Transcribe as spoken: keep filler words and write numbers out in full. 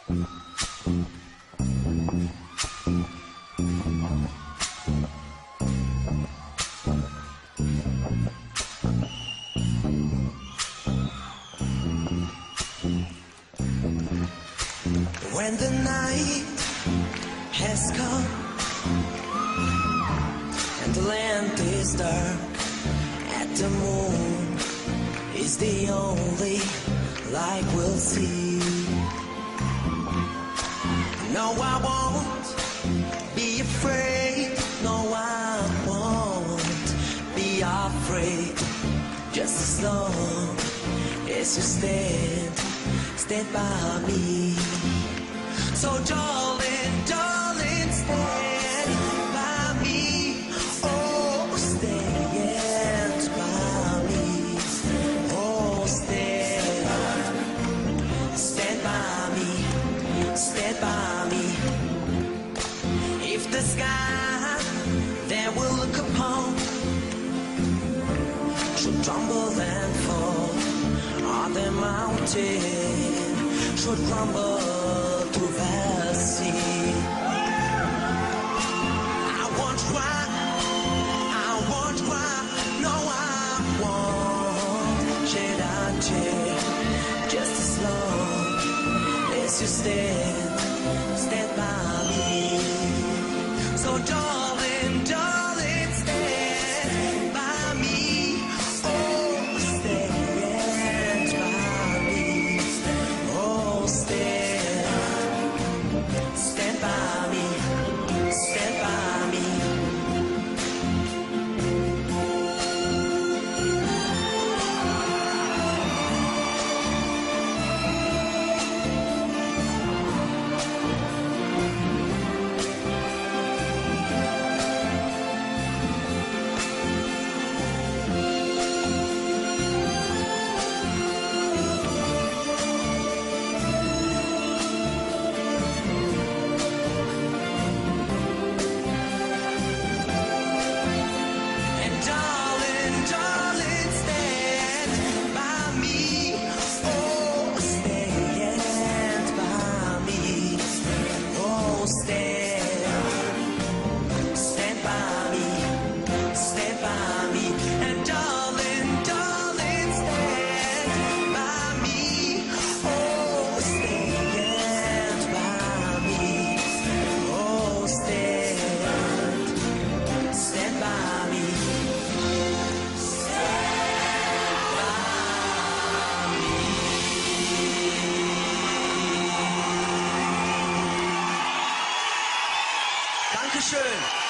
When the night has come and the land is dark, and the moon is the only light we'll see. No, I won't be afraid. No, I won't be afraid. Just as long as you stand, stand by me. So darling, darling, stand by me. Oh, stand by me. Oh, stand, stand by me. Stand by me. If the sky that we'll look upon should tumble and fall, or the mountain should crumble to the sea, I won't cry, I won't cry, no, I won't shed a tear. Just as long as you stand, stand by me. So darling, darling, stand by me. Oh, stand by me. Oh, stand, stand by me. Stand by me. Dankeschön.